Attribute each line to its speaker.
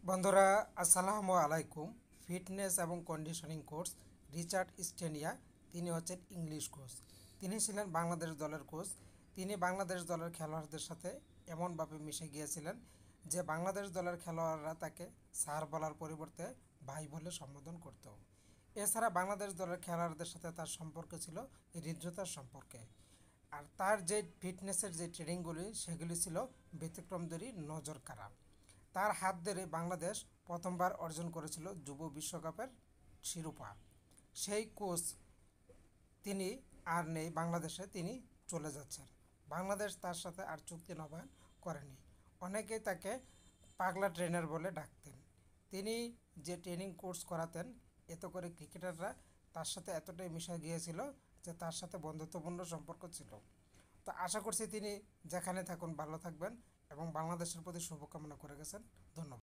Speaker 1: বন্ধুরা, আসসালামু আলাইকুম। ফিটনেস এবং কন্ডিশনিং কোচ রিচার্ড স্টেনিয়া, তিনি হচ্ছেন ইংলিশ কোচ। তিনি ছিলেন বাংলাদেশ দলের কোচ। তিনি বাংলাদেশ দলের খেলোয়াড়দের সাথে এমনভাবে মিশে গিয়েছিলেন যে বাংলাদেশ দলের খেলোয়াড়রা তাকে স্যার বলার পরিবর্তে ভাই বলে সম্বোধন করত। এছাড়া বাংলাদেশ দলের খেলোয়াড়দের সাথে তার সম্পর্ক ছিল হৃদ্রতার সম্পর্কে। আর তার যে ফিটনেসের যে ট্রেনিংগুলি সেগুলি ছিল ব্যতিক্রমদেরই নজর কাড়া। তার হাত ধরে বাংলাদেশ প্রথমবার অর্জন করেছিল যুব বিশ্বকাপের শিরোপা। সেই কোচ তিনি আর নেই বাংলাদেশে, তিনি চলে যাচ্ছেন। বাংলাদেশ তার সাথে আর চুক্তি নবায়ন করেনি। অনেকেই তাকে পাগলা ট্রেনার বলে ডাকতেন। তিনি যে ট্রেনিং কোর্স করাতেন, এতে করে ক্রিকেটাররা তার সাথে এতটাই মিশে গিয়েছিল যে তার সাথে বন্ধুত্বপূর্ণ সম্পর্ক ছিল। তো আশা করছি তিনি যেখানে থাকুন ভালো থাকবেন এবং বাংলাদেশের প্রতি শুভকামনা করে গেছেন। ধন্যবাদ।